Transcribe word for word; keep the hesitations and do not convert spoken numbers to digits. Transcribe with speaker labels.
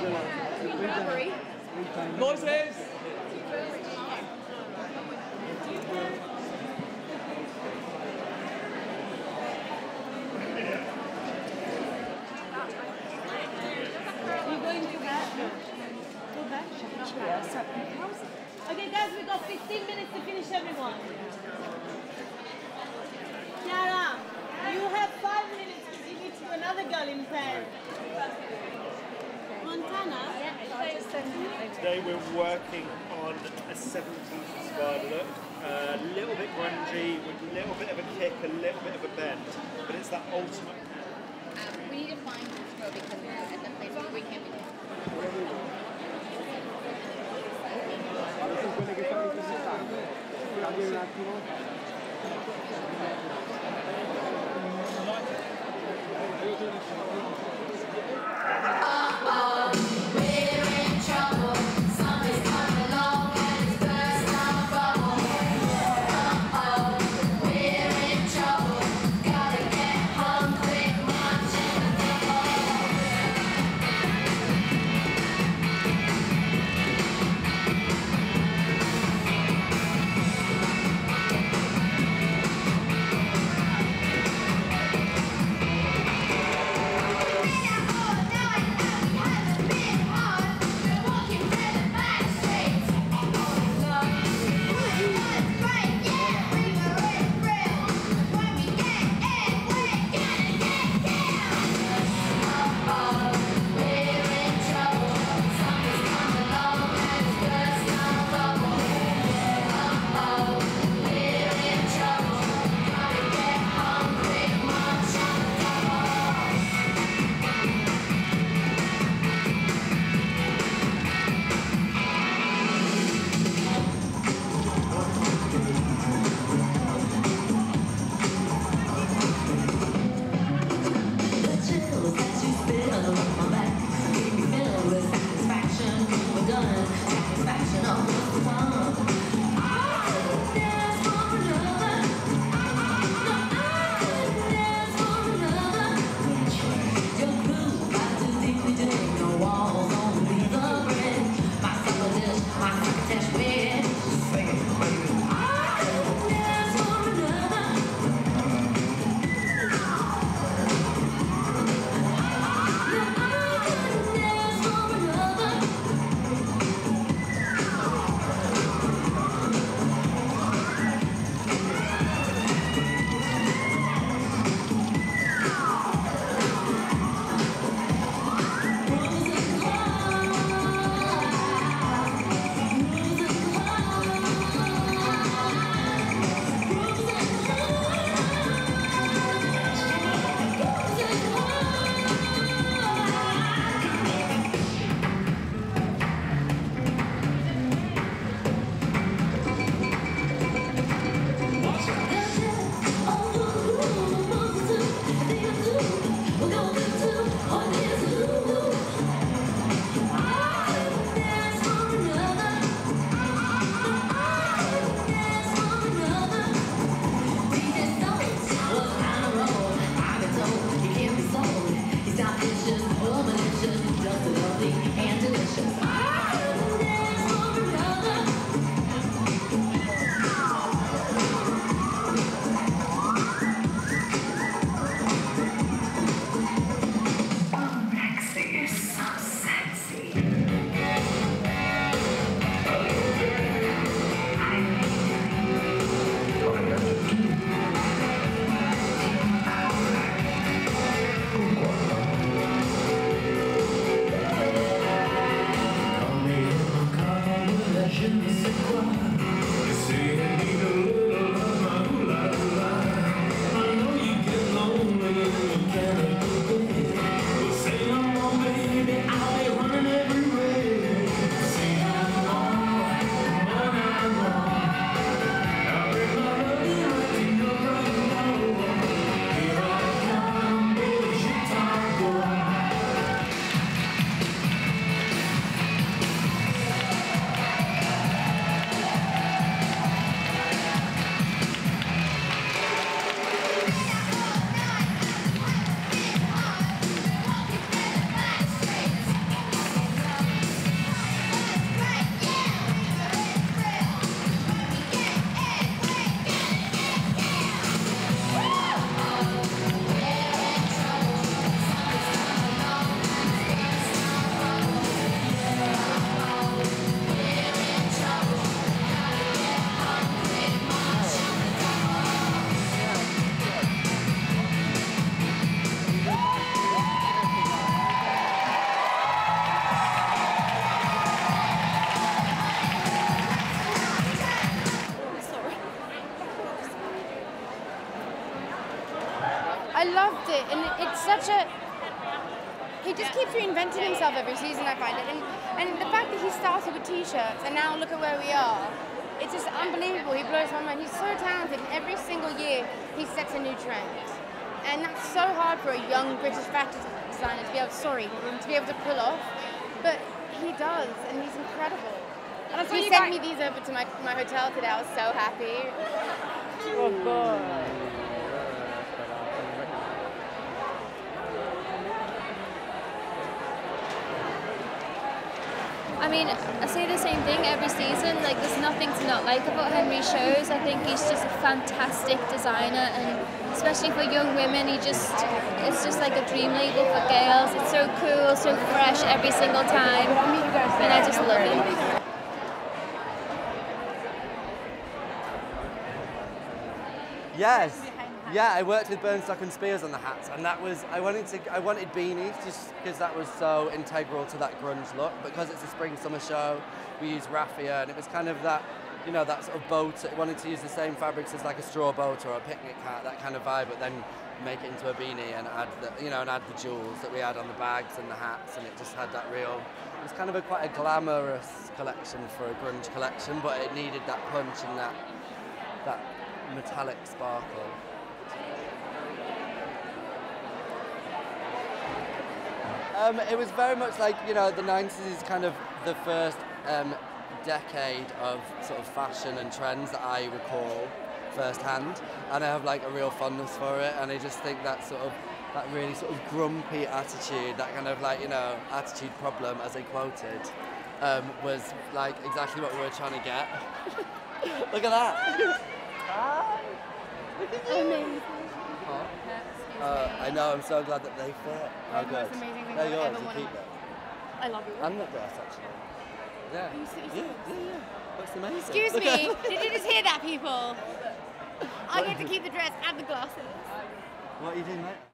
Speaker 1: Voices!
Speaker 2: Okay guys, we got fifteen minutes to finish everyone. Chiara, you have five minutes because you need to do another girl in pen. Montana?
Speaker 3: Today we're working on a seventies inspired look. A uh, little bit grungy, with a little bit of a kick, a little bit of a bend, but it's that ultimate.
Speaker 4: Um, we need to find this girl because we're at the place where we can't be there.
Speaker 5: Adesso quelle che fanno in sessanta, cambia un attimo.
Speaker 6: Uh-oh, we're in trouble. Something's coming along and it's burst our bubble. Uh-oh, we're in trouble. Gotta get home quick, munching the
Speaker 7: such a... He just keeps reinventing himself every season, I find it. And, and the fact that he started with t-shirts and now look at where we are, it's just unbelievable. He blows my mind. He's so talented, and every single year he sets a new trend. And that's so hard for a young British fashion designer to be able, sorry, to be able to pull off. But he does, and he's incredible. And that's he sent me these over to my, my hotel today. I was so happy.
Speaker 1: Oh, God.
Speaker 8: I mean, I say the same thing every season. Like, there's nothing to not like about Henry's shows. I think he's just a fantastic designer, and especially for young women, he just, it's just like a dream label for girls. It's so cool, so fresh every single time, and I just love it.
Speaker 9: Yes. Yeah, I worked with Bernstock and Spears on the hats, and that was, I wanted to, I wanted beanies just because that was so integral to that grunge look. Because it's a spring summer show, we used raffia, and it was kind of that, you know, that sort of boat. I wanted to use the same fabrics as like a straw boat or a picnic hat, that kind of vibe, but then make it into a beanie and add the, you know, and add the jewels that we had on the bags and the hats, and it just had that real. It was kind of a quite a glamorous collection for a grunge collection, but it needed that punch and that that metallic sparkle. Um, it was very much like, you know, the nineties is kind of the first um, decade of sort of fashion and trends that I recall firsthand, and I have like a real fondness for it, and I just think that sort of, that really sort of grumpy attitude, that kind of like, you know, attitude problem, as I quoted, um, was like exactly what we were trying to get. Look at that! Hi! Look at you! Amazing. Huh? Uh, I know, I'm so glad that they fit. Oh, good.
Speaker 7: Most amazing thing
Speaker 9: They're
Speaker 7: I've
Speaker 9: yours,
Speaker 7: ever
Speaker 9: you
Speaker 7: wanted.
Speaker 9: keep them.
Speaker 7: I love you.
Speaker 9: And the dress, actually. Yeah.
Speaker 7: Are you serious?
Speaker 9: Yeah, yeah, yeah. Looks amazing.
Speaker 7: Excuse
Speaker 9: Look
Speaker 7: me,
Speaker 9: at-
Speaker 7: did you just hear that, people? I get to keep the dress and the glasses.
Speaker 9: What are you doing, mate?